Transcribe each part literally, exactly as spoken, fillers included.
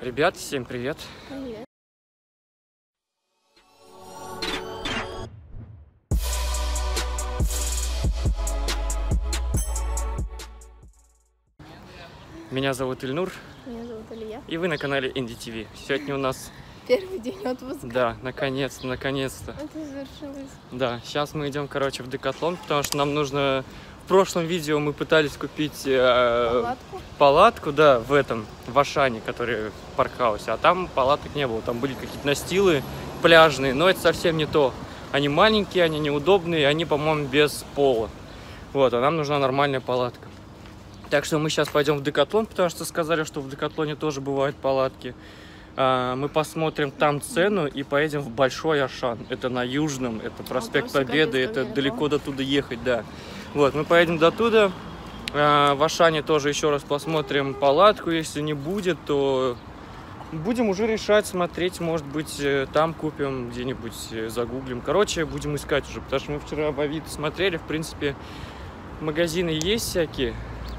Ребят, всем привет. Привет. Меня зовут Ильнур. Меня зовут Илья. И вы на канале Инди ти ви. Сегодня у нас... Первый день отпуска. Да, наконец-то, наконец-то. Это завершилось. Да, сейчас мы идем, короче, в Декатлон, потому что нам нужно... В прошлом видео мы пытались купить э, Палатку? палатку, да, в этом, в Ашане, который в паркхаусе, а там палаток не было, там были какие-то настилы пляжные, но это совсем не то. Они маленькие, они неудобные, они, по-моему, без пола. Вот, а нам нужна нормальная палатка. Так что мы сейчас пойдем в Декатлон, потому что сказали, что в Декатлоне тоже бывают палатки. А, мы посмотрим там цену и поедем в Большой Ашан. Это на Южном, это проспект Победы, это далеко до туда ехать, да. Вот, мы поедем до туда. А, в Ашане тоже еще раз посмотрим палатку. Если не будет, то будем уже решать, смотреть, может быть, там купим, где-нибудь загуглим. Короче, будем искать уже, потому что мы вчера в Авито смотрели, в принципе, магазины есть всякие.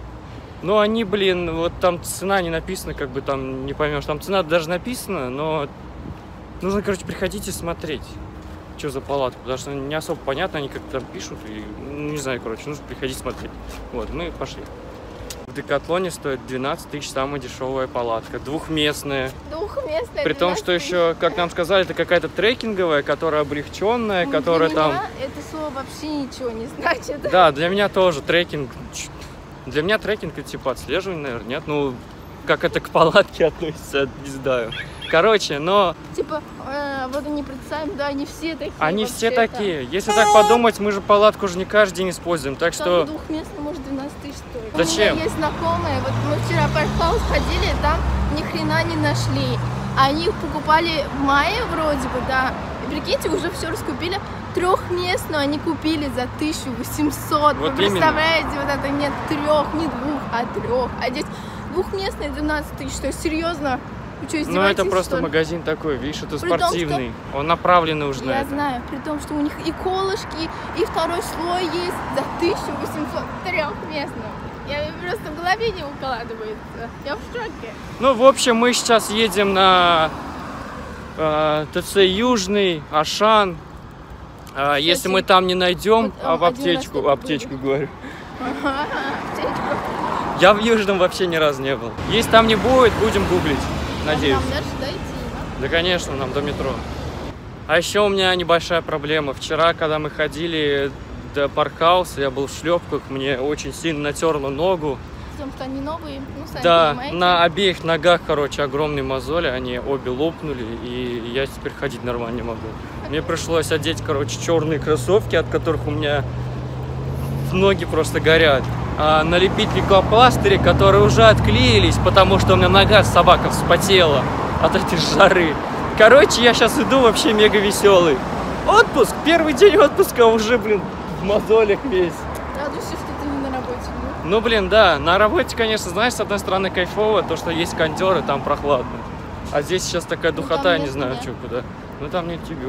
Но они, блин, вот там цена не написана, как бы там не поймешь. Там цена даже написана, но нужно, короче, приходить и смотреть, что за палатку. Потому что не особо понятно, они как-то там пишут. И, ну, не знаю, короче, нужно приходить смотреть. Вот, мы пошли. В Декатлоне стоит двенадцать тысяч самая дешевая палатка. Двухместная. Двухместная. При том, что еще, как нам сказали, это какая-то трекинговая, которая облегченная, ну, которая для там... меня это слово вообще ничего не значит. Да, для меня тоже трекинг... Для меня трекинг это типа отслеживание, наверное, нет? Ну, как это к палатке относится, не знаю. Короче, но... Типа, э, вот они представим, да, они все такие. Они все такие. Если так подумать, мы же палатку уже не каждый день используем, так что... Двухместный может двенадцать тысяч стоит. Зачем? У меня есть знакомые, вот мы вчера в паркхаус ходили, там ни хрена не нашли. Они их покупали в мае вроде бы, да. И прикиньте, уже все раскупили. Трехместную они купили за тысячу восемьсот. Вот Вы представляете, именно. Вот это нет трех, не двух, а трех. А здесь двухместные двенадцать тысяч. То есть серьезно? Вы что, издеваетесь? Ну это просто что магазин такой, видишь, это при спортивный. Том, что... Он направленный уже на Я это. знаю, при том, что у них и колышки, и второй слой есть за тысячу восемьсот трехместную. Я просто в голове не укладывается. Я в шоке. Ну, в общем, мы сейчас едем на э, ТЦ Южный, Ашан. А, Кстати, если мы там не найдем, вот, а в аптечку, аптечку говорю. Ага, аптечку. Я в Южном вообще ни разу не был. Если там не будет, будем гуглить, надеюсь. Нам дальше дойти, да? Да, конечно, нам до метро. А еще у меня небольшая проблема. Вчера, когда мы ходили до паркхауса, я был в шлепках, мне очень сильно натерло ногу. Потому что они новые, ну, сами да, понимаете. На обеих ногах, короче, огромные мозоли, они обе лопнули, и я теперь ходить нормально не могу. Мне пришлось одеть, короче, черные кроссовки, от которых у меня ноги просто горят. А налепить лейкопластыри, которые уже отклеились, потому что у меня нога собака вспотела от этой жары. Короче, я сейчас иду вообще мега веселый. Отпуск, первый день отпуска уже, блин, в мозолях весь. Радуйся, что ты не на работе. Ну? Ну, блин, да, на работе, конечно, знаешь, с одной стороны кайфово, то, что есть кондеры, там прохладно. А здесь сейчас такая духота, я не знаю, что куда. Ну, там нет тебя,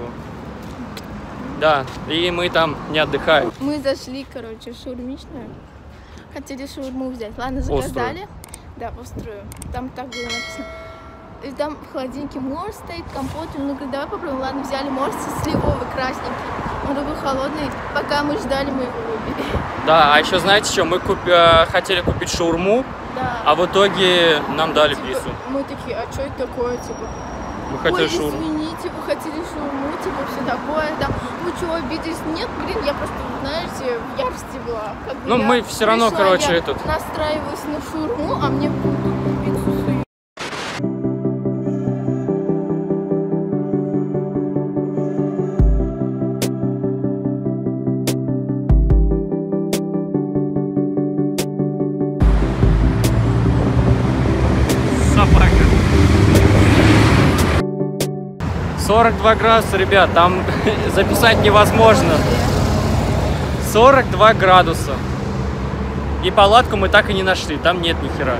да, и мы там не отдыхаем. Мы зашли, короче, в шаурмичную. Хотели шаурму взять. Ладно, заказали. Острую. Да, острую. Там так было написано. И там в холодильнике морс стоит, компот. Ну, говорит, давай попробуем. Ладно, взяли морс сливовый, красненький. Он такой холодный. Пока мы ждали, мы его выпили. Да, а еще знаете что? Мы купи, хотели купить шаурму, да. А в итоге нам дали типа, пиццу. Мы такие, а что это такое, типа? Мы хотели Ой, шаурму. извините, вы хотели шаурму, типа, все такое, да. Вы что, обиделись? Нет, блин, я просто, знаете, в ярости была. Как бы ну, мы все равно, пришла, короче, я этот... настраиваюсь на шаурму, а мне пиццу суют. сорок два градуса, ребят, там записать невозможно. сорок два градуса. И палатку мы так и не нашли, там нет ни хера.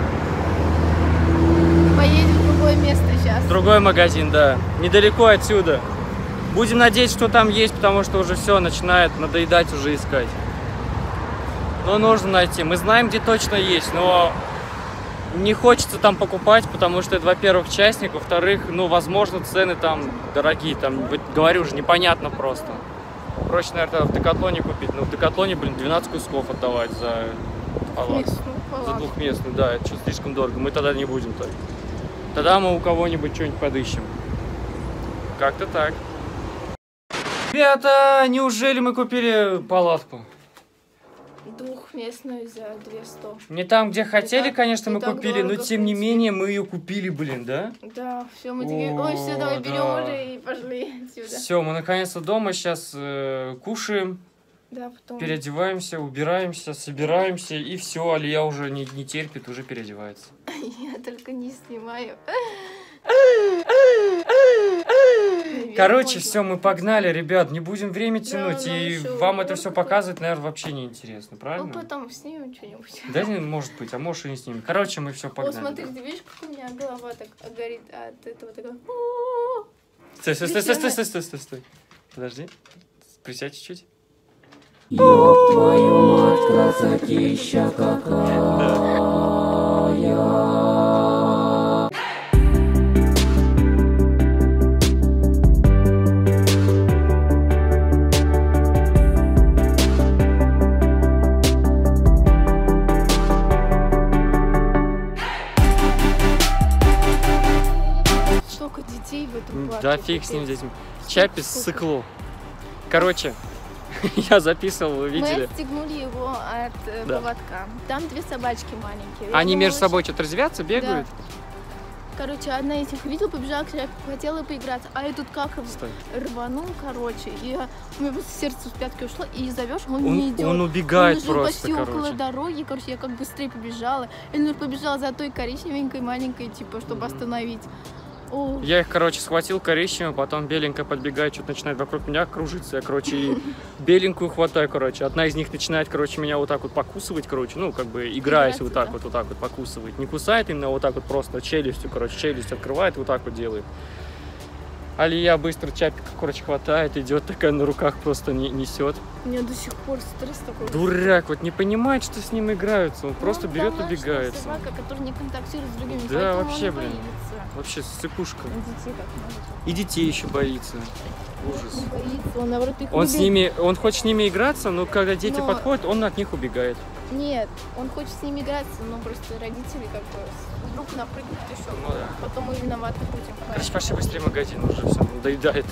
Поедем в другое место сейчас. Другой магазин, да. Недалеко отсюда. Будем надеяться, что там есть, потому что уже все начинает надоедать уже искать. Но нужно найти. Мы знаем, где точно есть, но не хочется там покупать, потому что это, во-первых, частник, во-вторых, ну, возможно, цены там дорогие, там, говорю же, непонятно просто. Проще, наверное, в Декатлоне купить, но в Декатлоне, блин, двенадцать кусков отдавать за палатку. За двухместную, да, это что-то слишком дорого, мы тогда не будем так. Тогда мы у кого-нибудь что-нибудь подыщем. Как-то так. Ребята, неужели мы купили палатку? Двухместную за двести. Не там, где хотели, так, конечно, мы так купили, но дорого, тем не в принципе. менее мы ее купили, блин, да? Да, все, мы такие, ой, все, давай О, берем да. уже и пошли отсюда. Все, мы наконец-то дома, сейчас э, кушаем, Да, потом... переодеваемся, убираемся, собираемся, и все, Алия уже не, не терпит, уже переодевается. Я только не снимаю. Короче, все, мы погнали, ребят, не будем время тянуть, да, и еще вам это город все такой. показывать, наверное, вообще не интересно, Ну, правильно? потом снимем что-нибудь. Да, не, может быть, а может и не снимем. Короче, мы все О, погнали. смотри, ты видишь, как у меня голова так горит от этого такого. Стой, стой, стой, стой, стой, стой, стой, стой, стой. Подожди, присядь чуть-чуть. Ёб твою мать, красотища какая. Столько детей в этом парке. Да фиг с ним капец. здесь. Чапи ссыкло. Короче, я записывал, вы Мы видели? отстегнули его от э, Да. поводка. Там две собачки маленькие. Я Они думала, между собой что-то развиваются, бегают? Короче, одна из них видела, побежала к шляпе, хотела поиграться, а я тут как Стой. рванул, короче, и я- у меня просто сердце с пятки ушло, и зовешь, он, Он, не идет. он убегает он жил просто, почти около короче. дороги, короче, я как быстрее побежала. Эльнур побежала за той коричневенькой маленькой, типа, чтобы Мгм. остановить. О, Я их, короче, схватил коричневую, потом беленькая подбегает, что-то начинает вокруг меня кружиться. Я, короче, и беленькую хватаю, короче. Одна из них начинает, короче, меня вот так вот покусывать, короче. Ну, как бы играясь Играться, вот так да? вот, вот так вот покусывать. Не кусает именно вот так вот просто челюстью, короче, челюсть открывает, вот так вот делает. Алия быстро чапик, короче, хватает, идет такая на руках, просто не, несет. у меня до сих пор стресс такой. Дурак, вот не понимает, что с ним играются. Он просто Ну, берет и домашняя убегает. собака, которая не контактирует с другими, Да, поэтому вообще, он блин. боится. Вообще сыкушка. Он детей как может. И детей еще боится. Ужас. Он боится, он наоборот их Он любит. с ними, он хочет с ними играться, но когда дети Но- подходят, он от них убегает. Нет, он хочет с ними играться, но просто родители как бы вдруг напрыгнут еще. Ну да. Потом мы виноваты будем. Короче, пошли быстрее в магазин, уже все надоедает.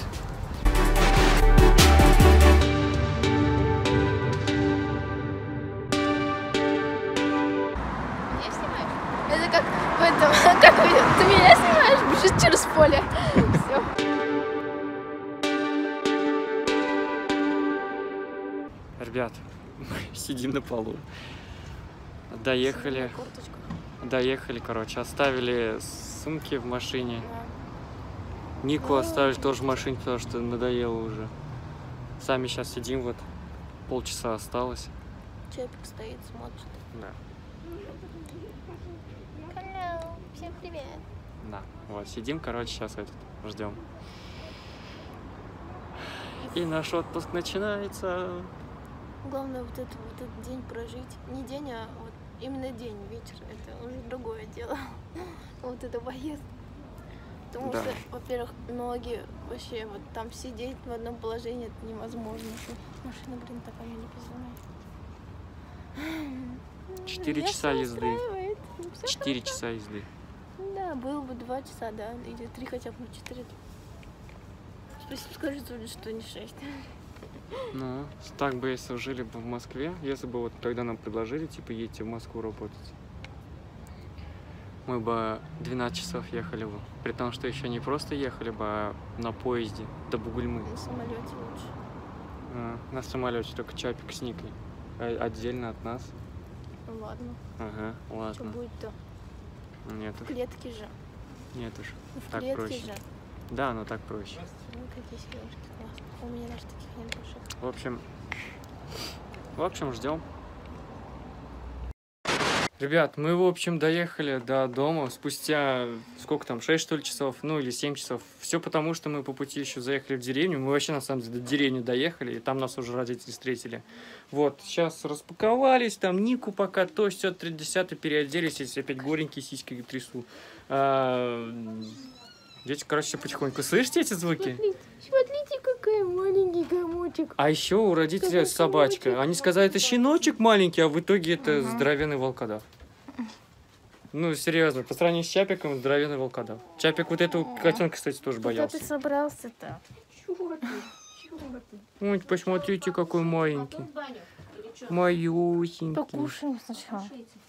Меня снимаешь? Это как в этом, как вы, ты меня снимаешь, бежишь через поле. Все. Ребят, мы сидим на полу. Доехали, Курточку. доехали, короче, оставили сумки в машине. Да. Нику оставили тоже в машине, потому что надоело уже. Сами сейчас сидим, вот полчаса осталось. Чепик стоит, смотрит. Да, Hello, всем привет. да. Вот, сидим, короче, сейчас этот ждем. И наш отпуск начинается. Главное вот, это, вот этот день прожить. Не день, а вот именно день, вечер. Это уже другое дело. Вот это поездка. Потому Да. что, во-первых, ноги вообще вот там сидеть в одном положении это невозможно. Машина, блин, такая меня не позволяет. Четыре Меня часа всё езды. устраивает. Всё Четыре хорошо. часа езды. Да, было бы два часа, да, или три хотя бы, ну четыре. Спасибо, скажите, что не шесть. Ну, так бы если жили бы в Москве, если бы вот тогда нам предложили, типа, едьте в Москву работать, мы бы двенадцать часов ехали бы. При том, что еще не просто ехали бы, а на поезде до Бугульмы. На самолете лучше. А, на самолете только Чапик с Никой. А- Отдельно от нас. Ну ладно, Ага, что ладно. будет-то? Нет В уж, клетке же. нет уж. Ну, в Так клетке проще. же. Да, но так проще. Ну, какие сережки классные. У меня даже таких нет больших. В общем, в общем, ждем. Ребят, мы, в общем, доехали до дома спустя, сколько там, шесть, что ли, часов, ну, или семь часов. Все потому, что мы по пути еще заехали в деревню. Мы вообще, на самом деле, до деревни доехали, и там нас уже родители встретили. Вот, сейчас распаковались, там Нику пока то, все, тридцать, переоделись, если опять горенькие сиськи трясу. А, дети, короче, все потихоньку. Слышите эти звуки? Смотрите, смотрите, какой маленький комочек. А еще у родителей собачка. Они сказали, это щеночек маленький, а в итоге это Ага. здоровенный волкодав. Ну, серьезно, по сравнению с Чапиком, здоровенный волкодав. Чапик вот этого котенка, кстати, тоже Куда боялся. ты собрался-то? Ой, посмотрите, какой маленький. Малюсенький. Покушаем сначала.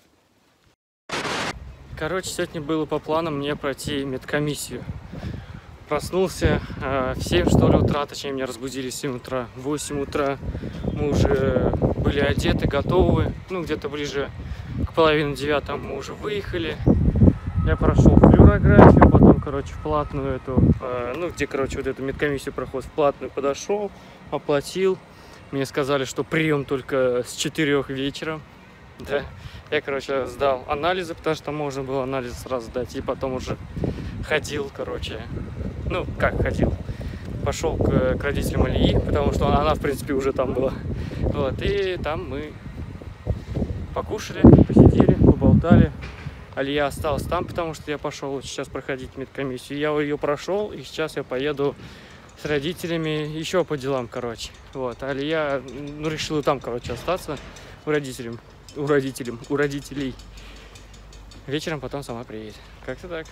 Короче, сегодня было по планам мне пройти медкомиссию. Проснулся э, в семь, что ли, утра, точнее, меня разбудили в семь утра. В восемь утра мы уже были одеты, готовы. Ну, где-то ближе к половине девятому мы уже выехали. Я прошел флюорографию, потом, короче, в платную эту, э, ну, где, короче, вот эту медкомиссию проходит, в платную подошел, оплатил. Мне сказали, что прием только с четырёх вечера. Да. Я, короче, сдал анализы, потому что можно было анализы сразу сдать, и потом уже ходил, короче, ну, как ходил, пошел к, к родителям Алии, потому что она, в принципе, уже там была. Вот, и там мы покушали, посидели, поболтали. Алия осталась там, потому что я пошел сейчас проходить медкомиссию. Я ее прошел, и сейчас я поеду с родителями еще по делам, короче. Вот, Алия, ну, решила там, короче, остаться у родителей, у родителей, у родителей. Вечером потом сама приедет. Как-то так.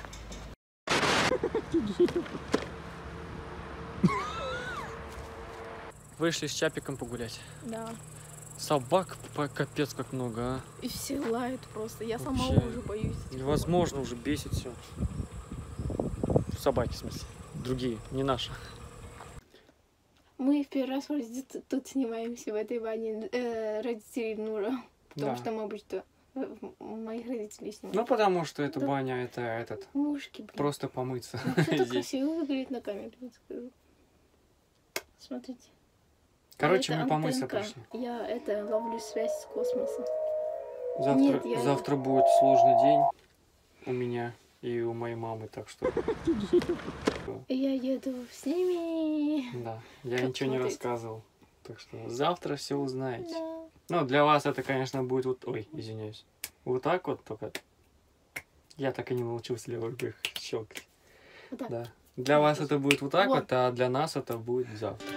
Вышли с Чапиком погулять. Да. Собак по капец как много, а. И все лают просто. Я сама Вообще уже боюсь. Невозможно, уже бесит все. Собаки, в смысле. Другие, не наши. Мы в первый раз вроде тут, тут снимаемся в этой бане э, родителей Нура. Потому Да. что мы обычно э, моих родителей снимаем. Ну, потому что эта Да. баня, это этот, Мушки, блин. просто помыться. Ну, что-то здесь. красиво выглядит на камере, я скажу. Смотрите. Короче, Это мы помыться антенка. пришли. Я это ловлю связь с космосом. Завтра, Нет, я- завтра будет сложный день у меня и у моей мамы, так что... И я еду с ними. Да, я Как ничего не смотреть? рассказывал. Так что завтра все узнаете. Да. Ну, для вас это, конечно, будет вот... Ой, извиняюсь. Вот так вот только... Я так и не научился левой рукой щелкать. Вот так. Да. Для вас это будет вот так Вот. вот, а для нас это будет завтра.